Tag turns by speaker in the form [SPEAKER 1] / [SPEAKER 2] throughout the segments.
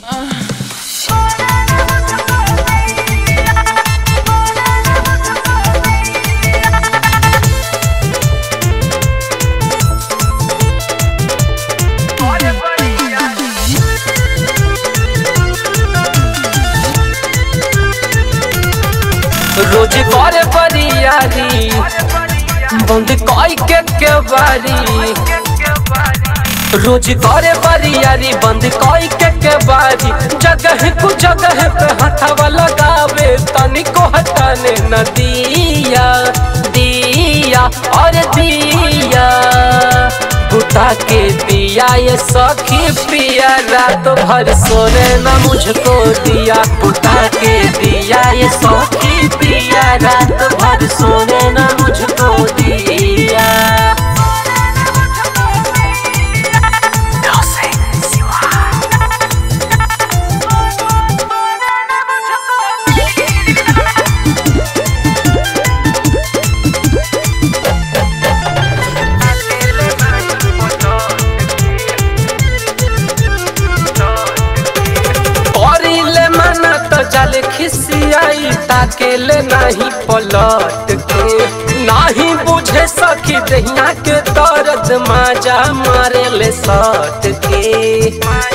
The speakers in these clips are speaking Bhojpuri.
[SPEAKER 1] रोज करे बरियारी बंद कोई के बारी, रोज करे बरियारी बंद कोई के बारी। जगह को जगह पे हथवा लगावे तनिको हटाने न दिया दिया और दिया बुता के दिया ये सखी पिया रात भर सोने न मुझको दिया। बुता के दिया ये सखी पिया रात भर सोने न मुझको दिया। जल खिसियाई ताकेले नहीं पलट के, नाही बुझे सखी दहिया के दर्द माजा मारे ले सट के।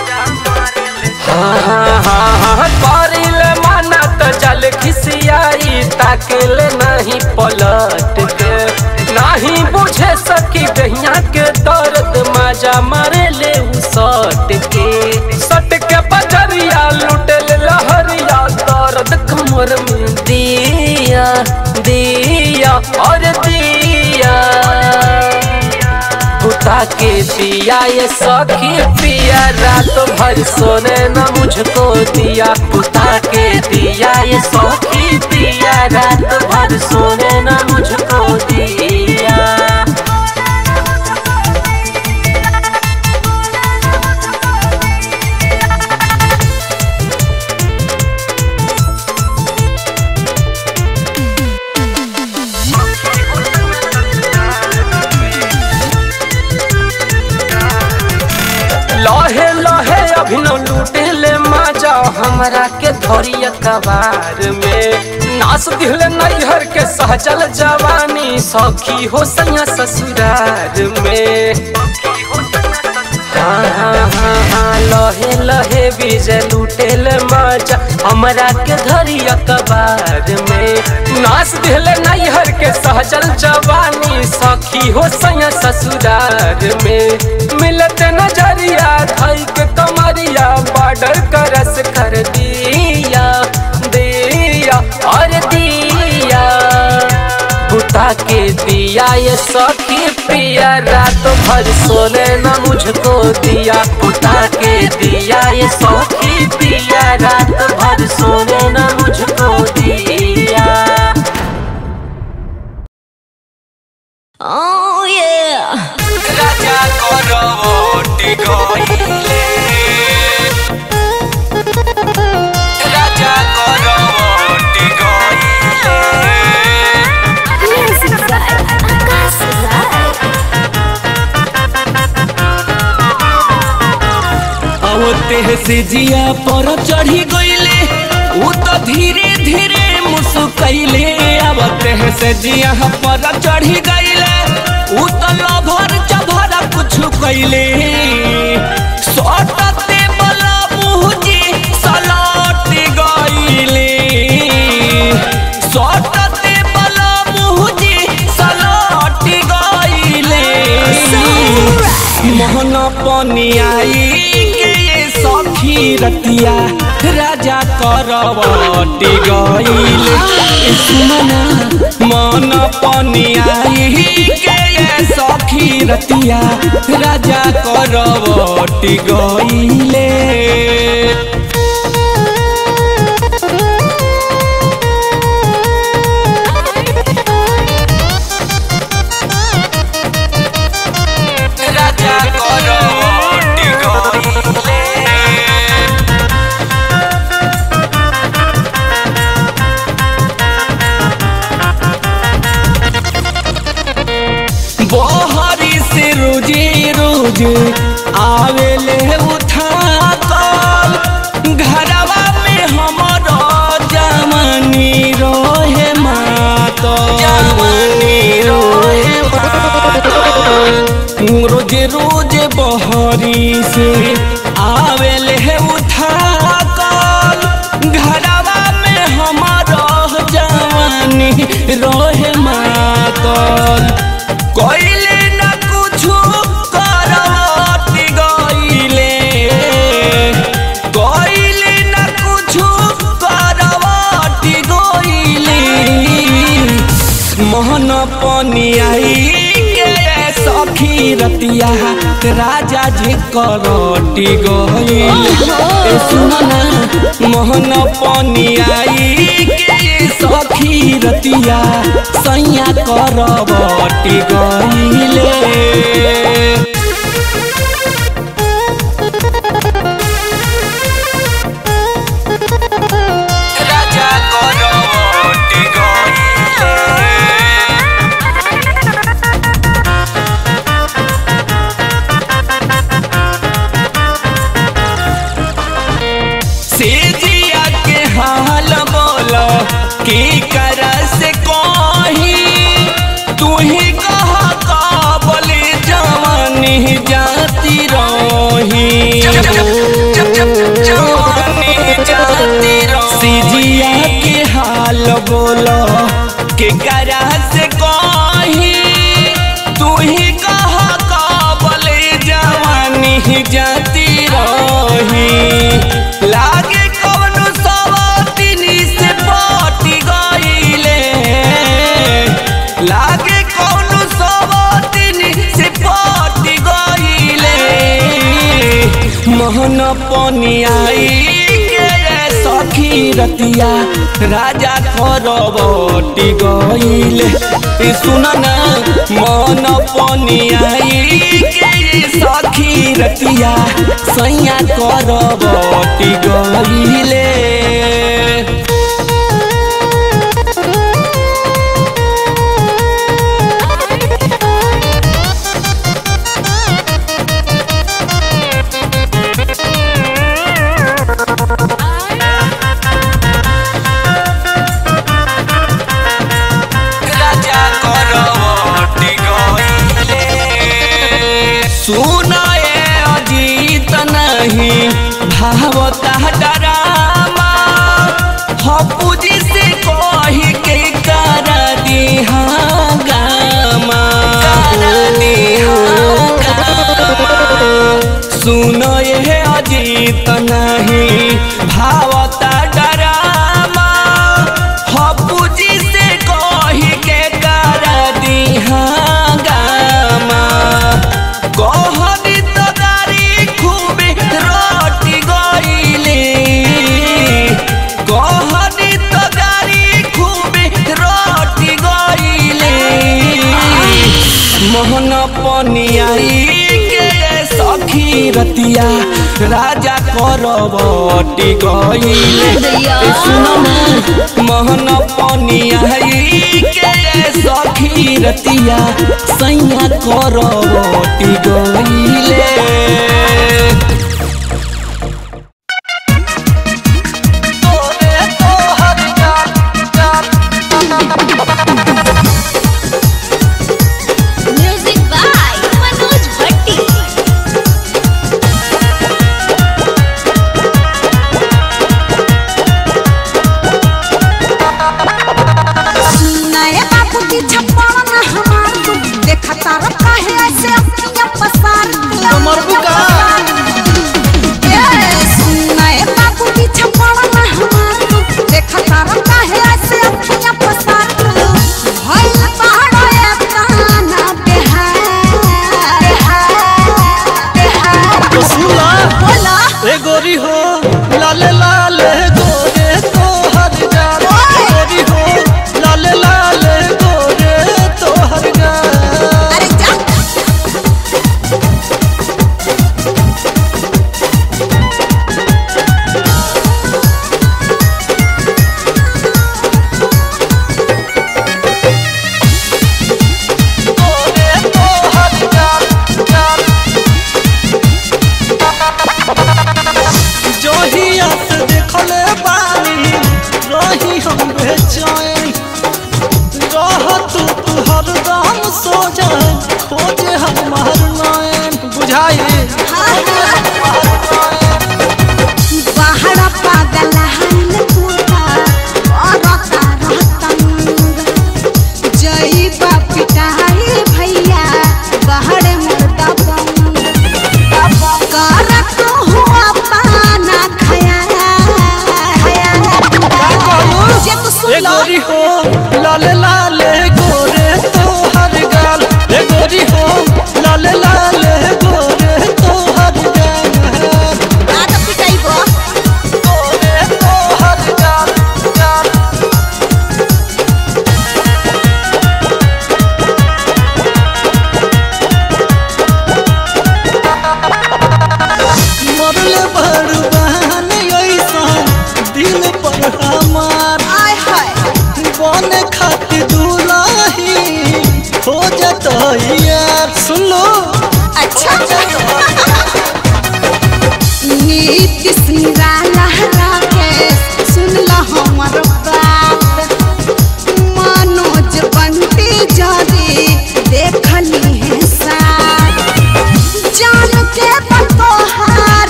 [SPEAKER 1] हाँ हाँ हाँ हाँ करिले माना तो जल खिसियाई ताकेले नहीं पलट के, नाही बुझे सखी दहिया के दर्द माजा मारे ले सट के। सट के बजरिया लुटे लहरिया दर्द कमर में दिया दिया और दिया बुता के दिया ये सखी पिया रात भर सोने न मुझको दिया। बुता के दिया ये सखी पिया रात भर सोने न मुझको दिया। लहे लहे अभिनव लूटे ले माजा हमरा के धरिया कबार में। नास दिल नैहर के सहजल जवानी सखी हो सैया ससुरार में। हाँ हाँ हाँ हाँ लहे लहे विजय लूटे ले माजा हमरा के धरिया कबार में। नास दिल नैहर के सहजल जवानी सखी हो सैया ससुरार में। मिलते नजरिया धई के कमरिया बॉर्डर करस कर दिया दिया और दिया बुता के दिया ये सखी पिया रात भर सोने न मुझको दिया। बुता के दिया ये सखी पिया रात भर सोने न मुझको दिया।
[SPEAKER 2] Oh yeah
[SPEAKER 1] राजा करवटी गइले, राजा करवटी गइले।
[SPEAKER 2] Music vibe, आकाश vibe।
[SPEAKER 3] आवते से जिया पर चढ़ी गइले उ तो धीरे धीरे मुस्कइले। आवते से जिया पर चढ़ी गइले उ तो लभर चभर कुछ कइले। सटते बला मुहजी सलट गइले, सटते बला मुहजी सलट गइले। मोहन पनियाई के सखी रतिया राजा करवटी गइले। सुमना मन पनियाई के सखी रतिया राजा करवटी गइले।
[SPEAKER 1] राजा करवटी गइले।
[SPEAKER 3] बहरी से रोजे रोज आवेले उठा से आवेले उठा कल घरवा में हमारा जवानी रोहे मातल कोइले न कुछ करवती गइले कोइले न कुछ करवती गइले मोहन पनियाई के सखी रतिया राजा जी करटी गइले सुनना मोहन पनियाई के सखी रतिया सैया करवटी गइले राजा करवटी गइले सेजिया के हाल बोलो की कर से कही तू ही कहा काबले जवानी जाती रही सेजिया के हाल बोलो के कर से कही तू ही कहा काबले जवानी जाती रही लागे कौन सवातिनी से पाटी गइले लागे कौन सवातिनी से पाटी गइले मोहन पनियाई के सखी रतिया राजा करवटी गइले सुनना मन पनियाई के सखी रतिया सैया करवटी गइले राजा करवटी गइले सुनाए अजीत नहीं भावता डरामा हपुजी से कही के कर दिहा गामा सुनाए अजीत नहीं भावता डरामा हपुजी से कही के कर दिहा गामा कहनी तो दारी खूबे रोटी गइले कहनी तो दारी खूबे रोटी गइले मोहन पनियाई के सखी रतिया राजा करवटी गइले सुनमा मोहन पनियाई के सखी रतिया सैया करवटी गइले
[SPEAKER 2] म्यूजिक बाय मनोज भट्टी।
[SPEAKER 4] नए बाबू की छप्पड़ न हमार तू देखा तारा काहे ऐसे अपनी पसार नए बाबू की छप्पड़ न हमार तू देखा तारा काहे ऐसे अपनी पसार भइल पहाड़ो ए काना बेहार
[SPEAKER 5] सुला
[SPEAKER 4] बोला
[SPEAKER 5] ए गोरी हो लाले लाले गोरे तोहर जान गोरी हो लाले लाले गोरे तोहर जान
[SPEAKER 4] अरे जा
[SPEAKER 5] गोरे तोहर जान जोहिया से देखले बा
[SPEAKER 4] नीतीश निराला राकेश सुन ला हमर बात मनोज बंटी जदी देखली है साथ जान के बतोहार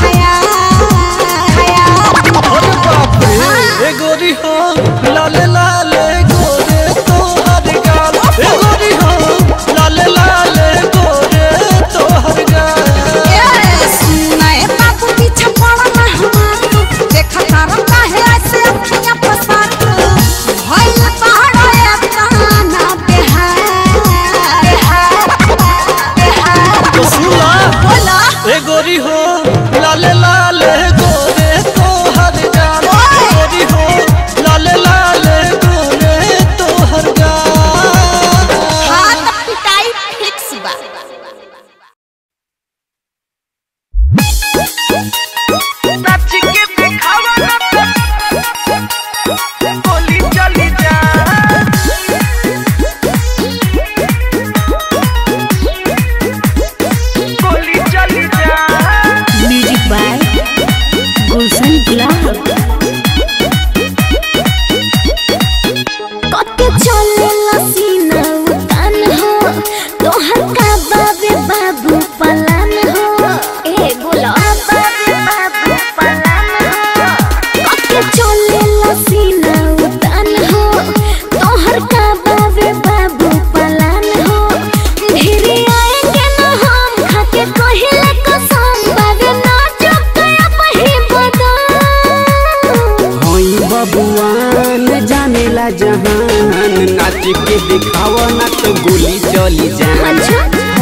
[SPEAKER 5] गोरी हो लाले लाले गोरे तोहर गाल गोरी हो लाले लाले गोरे तोहर गाल
[SPEAKER 4] सुनाए बाबू पीछे पड़ना हमार तू देखा तारा काहे ऐसे अखियां पसार तू भइल पहाड़ो ए काना बिहार
[SPEAKER 5] सुला
[SPEAKER 4] बोला
[SPEAKER 5] ए गोरी हो लाले लाले गोरे तोहर गाल गोरी हो लाले लाले गोरे तोहर गाल
[SPEAKER 2] हाथ पिटाई फिक्स बा।
[SPEAKER 6] म्यूजिक बाय गुलशन गुलाब।
[SPEAKER 2] कते चले लसीना उतान हो तोहर का बाबे बाबू पलान हो ए बोला बाबे बाबू पलान हो कते चले लसीना उतान हो तोहर का बाबे बाबू पलान हो ढेरे आएंगे ना हम खाके कहिले कसम बाबे ना चुकया पही बदा
[SPEAKER 3] होई बबुआन जानेला जहान नाच के दिखावा ना तो गोली चली जान
[SPEAKER 2] अच्छा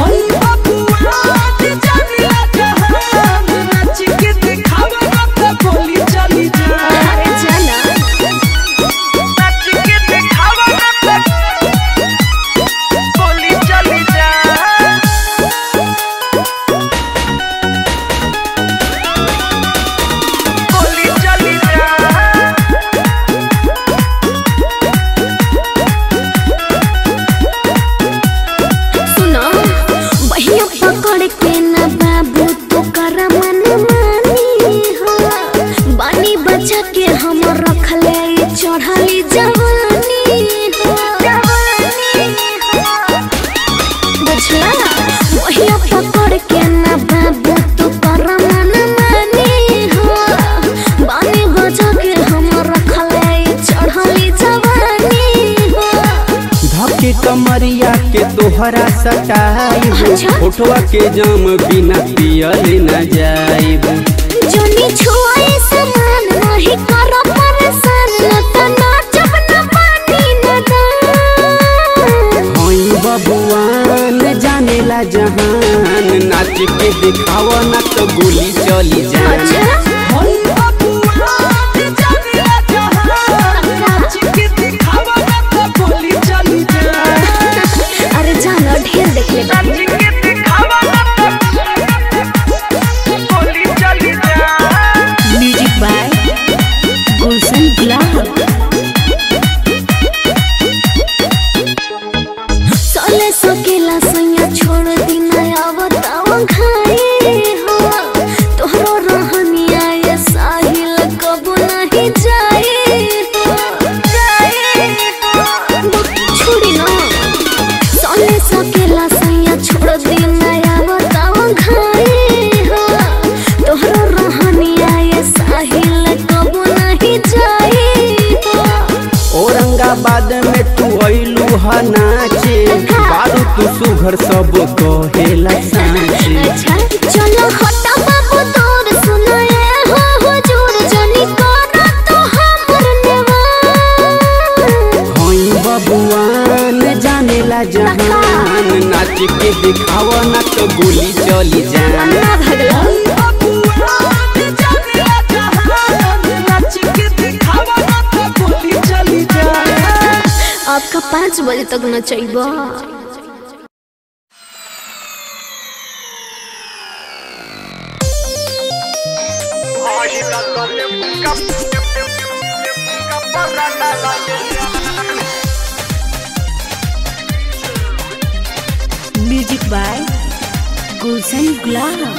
[SPEAKER 2] अरे जाना सुनो बहिया पकड़ के ना बाबू तो कर मन मानी हो बानी बचा के हम रखले चढ़ली जवानी हो बुझला बहिया पकड़ के ना बाबू तो कर मन मानी हो बानी बचा के हम रखले चढ़ली जवानी हो
[SPEAKER 3] धके कमरिया के तोहरा सटाई
[SPEAKER 2] अच्छा।
[SPEAKER 3] फोटवा के जाम बिना पियल न जाइब
[SPEAKER 2] जोनी छुआए समान नहीं करो परेशान न त नाचब न पानी न दान
[SPEAKER 3] होई बबुआन जानेला जहान नाच के दिखावा ना तो गोली चली जान
[SPEAKER 2] अच्छा अरे जानो ढेर देख ले बाबू
[SPEAKER 6] म्यूजिक बाय गुलशन गुलाब।
[SPEAKER 2] सोले सकेला सैया छोड़ दिना आवतावा घाई हो तोहरो रहनिया ये साहिल कबो नहीं जाए हो छोड़ी ना सोले सकेला सैया छोड़ दिना आवतावा घाई हो तोहरो रहनिया ये साहिल कबो नहीं जाए हो
[SPEAKER 3] औरंगाबाद में तू अइलू ह नाचे बारू तू सुघर सब कहेला साचे
[SPEAKER 2] अच्छा चलो हटा बाबू दूर सुनाए हो हुजूर जनी करा तो हमर नेवान
[SPEAKER 3] होई बबुआन जानेला जहान नाच के दिखावा ना तो गोली चली जान
[SPEAKER 2] ना भगला आपका 5 बजे तक न चाहिए
[SPEAKER 6] म्यूजिक बाय गुलशन गुलाब।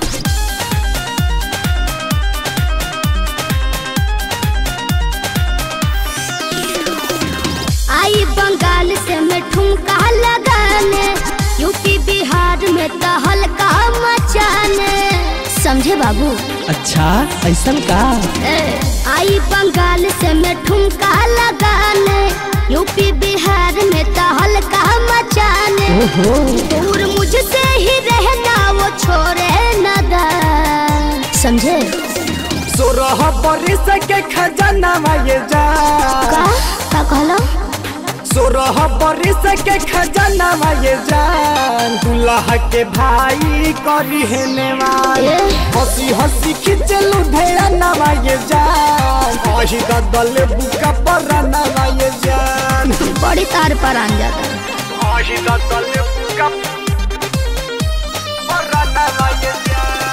[SPEAKER 2] आई बंगाल से मैं ठुमका लगाने, यूपी बिहार में तो हल्का मचाने, समझे बाबू।
[SPEAKER 3] अच्छा ऐसा का?
[SPEAKER 2] आई बंगाल से मैं ठुमका लगाने, यूपी बिहार में तो हल्का मचाने, दूर मुझसे ही रहना वो छोड़े न दा, समझे।
[SPEAKER 5] 16 बरिस के खजाना ये जा
[SPEAKER 2] का कहलो?
[SPEAKER 5] 16 बरिस के खजाना ये जान, दुल्हा के भाई करी है नेवान, हंसी हंसी खिंचलू ढेराना ये जान, वही गदल बुका पराना ये जान,
[SPEAKER 2] बड़ी तार पर आन जाता,
[SPEAKER 5] वही गदल बुका पराना ये जान।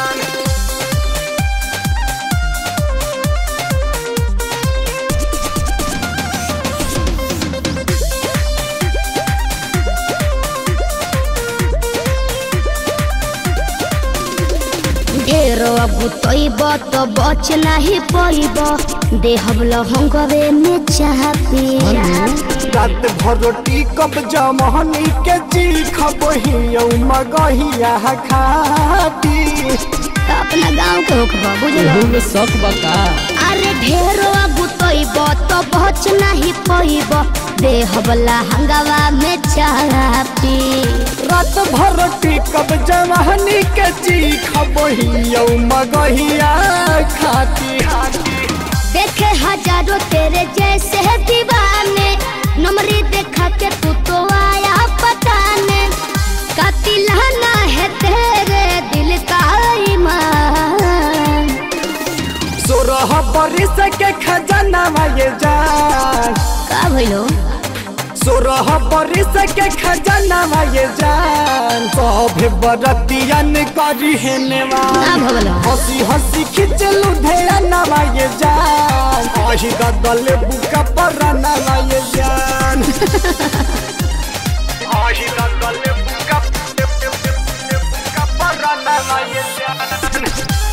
[SPEAKER 2] ढेरो अब तोइब तो बच नहीं पइब, देहब लहंगवे में चाह पिया,
[SPEAKER 5] रात भर रोटी कब जमहनी के जी खबही मगहिया खाती,
[SPEAKER 2] अपना गाँव के होखबा बुझलो
[SPEAKER 3] शौक बका।
[SPEAKER 2] अरे ढेरो अब तोइब तो बच नहीं पइब, देहब लहंगवा में चाह पी,
[SPEAKER 5] रात भर रोटी कब जमहनी के जी खबही मगहिया खाती,
[SPEAKER 2] देखे हजारों तेरे जैसे दीवाने, नमरी देखा के तू तो आया पताने, कातिलाना है तेरे दिल का ईमान।
[SPEAKER 5] 16 बरिस के खजाना ये जान,
[SPEAKER 2] का भइलो?
[SPEAKER 5] 16 बरिस के खजाना ये जान, सब बरतियन करी है नेवान, हंसी हंसी खिंचलू ढेराना ये जान, वही गदल बुका पराना ये जान, वही गदल बुका पराना ये जान।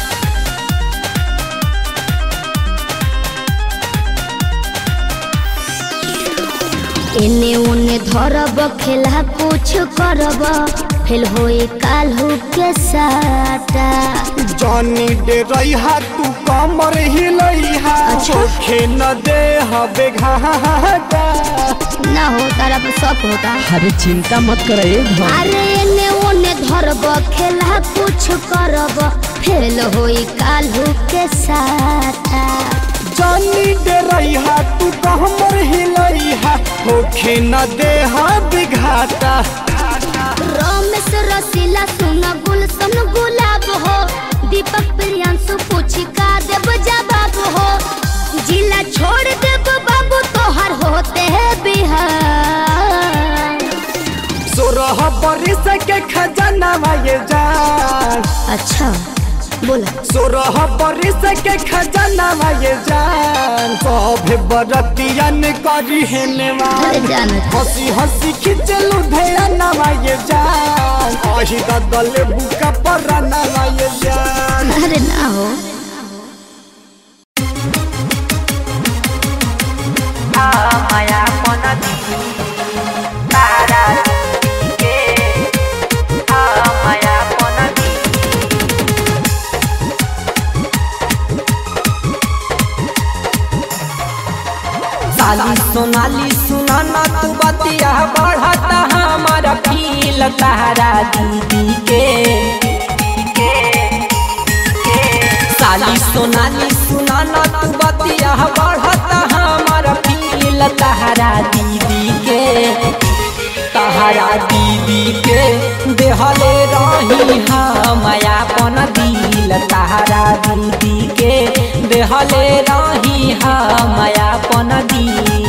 [SPEAKER 2] एने ओने धरब खेला कुछ करब, फेल होई काल्हू के साटा,
[SPEAKER 5] जानी दे रही तू कमर हिलैहा, चोखे न दे हबे घाटा,
[SPEAKER 2] ना हो तारा पर शक होता।
[SPEAKER 3] अरे चिंता मत करे।
[SPEAKER 2] अरे एने ओने धरब खेला कुछ करब, फेल होई काल्हू के साटा,
[SPEAKER 5] जानी दे रही तू कमर हिलैहा, चोखे न दे हबे घाटा,
[SPEAKER 2] रमेश रसीला सुन गुलशन गुलाब हो, दीपक प्रियांशु पूछी का देव जवाब हो, जिला छोड़ देव बाबू तोहर होते है बिहार।
[SPEAKER 5] 16 बरिस के खजाना ये जान,
[SPEAKER 2] अच्छा बोला।
[SPEAKER 5] 16 बरिस के खजाना ये जान, सब बरतियन करी है नेवान, हंसी हंसी खिंचलू ढेराना ये जान, वही गदल बुका पराना ये जान।
[SPEAKER 2] अरे ना हो
[SPEAKER 1] माया कोना तारा के माया कोना साली सोनाली सुनाना तू बतिया बढ़ता हमारा फील तारा दीदी के साली सोनाली सुनाना तू बतिया बढ़ता हमारा फील तारा दीदी के देहले रही माया अपन दिल तारा दीदी के देहले रही माया अपन दिल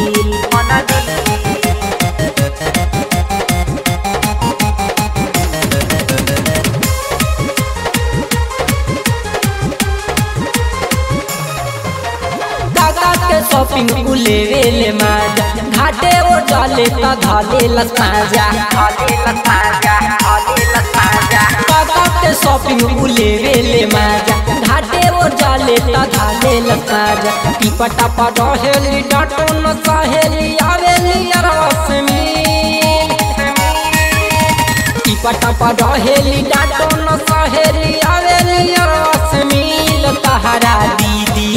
[SPEAKER 1] काका के के शॉपिंग उलेवे ले माजा घाटे वो जाले ता धाले लसाजा काका के शॉपिंग उलेवे ले माजा घाटे वो जाले ता धाले लसाजा टिपा टापा रहेली डाटो न सहेली आवेली अरस में टिपा टापा रहेली डाटो न सहेली आवेली अरस में तोहरा दीदी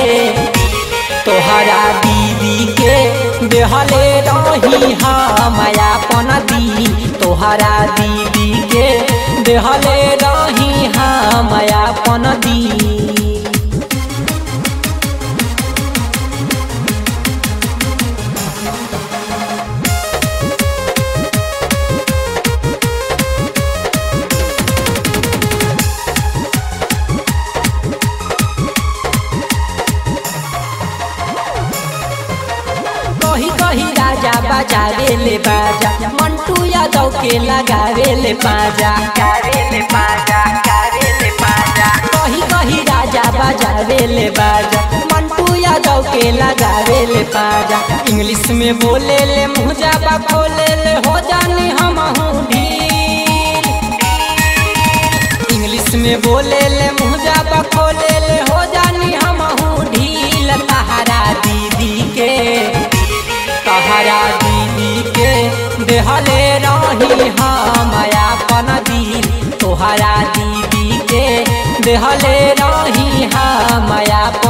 [SPEAKER 1] के देहले रही माया पन दी तोहरा दीदी के देहले रही माया पन दी कही राजा बजावे ले बाजा मंटू यादव के लगावे ले पाजा कही राजा बजावे ले बाजा मंटू यादव के लगावे ले पाजा इंग्लिश में बोले ले मुझा बा खोले ले हो जानी हम ढील इंग्लिश में बोले ले मुझा बा खोले ले हो जानी हम ढील तहरा दीदी के देहले रही माया पन दी तोहरा दीदी के देहले रही माया